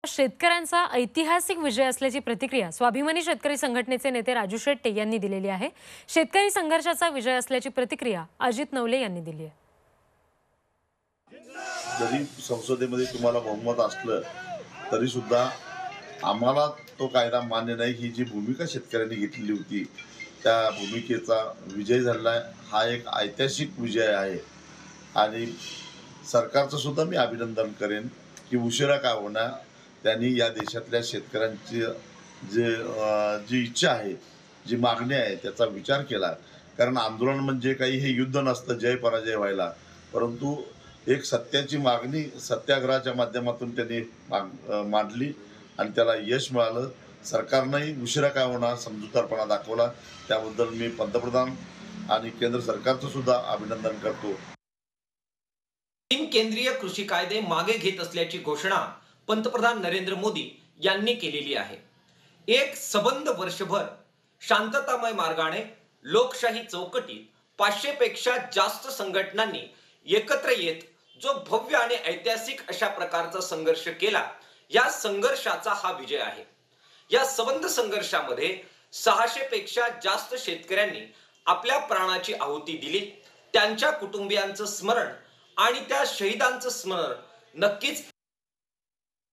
शेतकऱ्यांचा ऐतिहासिक विजय असल्याची प्रतिक्रिया स्वाभिमानी शेतकरी संघटनेचे नेते राजू शेट्टे यांनी दिलेली आहे। शेतकरी संघर्षाचा विजय असल्याची प्रतिक्रिया अजित नवले यांनी दिली आहे। जरी संसदेमध्ये तुम्हाला बहुमत असलं तरी सुद्धा आम्हाला तो कायदा मान्य नाही ही जी भूमिका शेतकऱ्यांनी घेतलेली होती त्या भूमिकेचा विजय झाला। हा एक ऐतिहासिक विजय आहे आणि सरकारचं सुद्धा मी अभिनंदन करेन की उशिरा का होणार त्यांनी या देशातल्या शेतकऱ्यांची जी इच्छा आहे जी मागणी आहे त्याचा विचार केला। कारण आंदोलन म्हणजे काही हे युद्ध नसतं जय पराजय व्हायला, परंतु एक सत्याची मागणी सत्याग्रहाच्या माध्यमातून त्यांनी मांडली आणि त्याला यश मिळालं। सरकारनेही उशिरा का होणार समजूतदारपणा दाखवला, त्याबद्दल मी पंतप्रधान आणि केंद्र सरकारचं सुद्धा अभिनंदन करतो। 3 केंद्रीय कृषी कायदे मागे घेत असल्याची घोषणा पंतप्रधान नरेंद्र मोदी यांनी केलेली आहे। एक सबंध वर्षभर शांततामय मार्गाने लोकशाही चौकटीत 500 पेक्षा जास्त संघटनांनी एकत्र येत जो भव्य आणि ऐतिहासिक अशा प्रकारचा संघर्ष केला, या संघर्षाचा हा विजय आहे। या सबंध संघर्षामध्ये 600 पेक्षा जास्त शेतकऱ्यांनी आपल्या प्राणाची आहुती दिली। त्यांच्या कुटुंबियांचं स्मरण आणि त्या शहीदांचं स्मरण नक्कीच